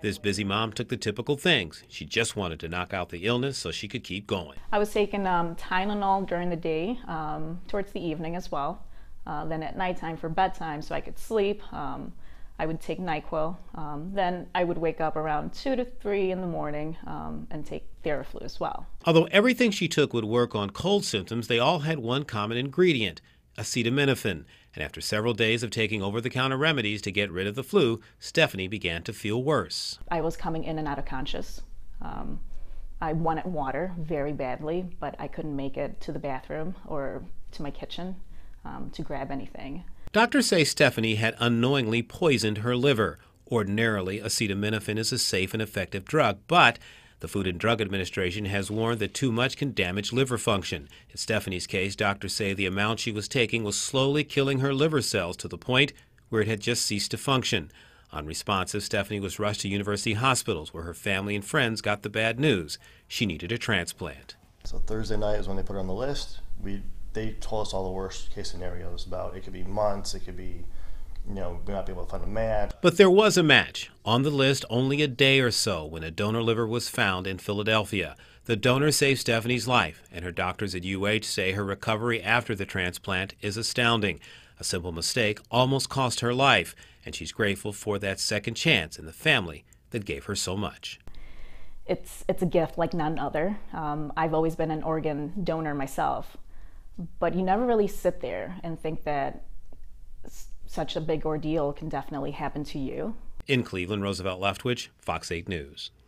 This busy mom took the typical things. She just wanted to knock out the illness so she could keep going. I was taking Tylenol during the day, towards the evening as well. Then at nighttime for bedtime so I could sleep, I would take NyQuil. Then I would wake up around 2 to 3 in the morning and take Theraflu as well. Although everything she took would work on cold symptoms, they all had one common ingredient, acetaminophen. And after several days of taking over-the-counter remedies to get rid of the flu, Stephanie began to feel worse. I was coming in and out of conscious. I wanted water very badly, but I couldn't make it to the bathroom or to my kitchen to grab anything. Doctors say Stephanie had unknowingly poisoned her liver. Ordinarily, acetaminophen is a safe and effective drug, but the Food and Drug Administration has warned that too much can damage liver function. In Stephanie's case, doctors say the amount she was taking was slowly killing her liver cells to the point where it had just ceased to function. Unresponsive, Stephanie was rushed to university hospitals where her family and friends got the bad news. She needed a transplant. So Thursday night is when they put her on the list. They told us all the worst case scenarios about it could be months, it could be, we might be able to find a match. But there was a match. On the list only a day or so when a donor liver was found in Philadelphia. The donor saved Stephanie's life, and her doctors at UH say her recovery after the transplant is astounding. A simple mistake almost cost her life, and she's grateful for that second chance and the family that gave her so much. It's a gift like none other. I've always been an organ donor myself, but you never really sit there and think that such a big ordeal can definitely happen to you. In Cleveland, Roosevelt Leftwich, Fox 8 News.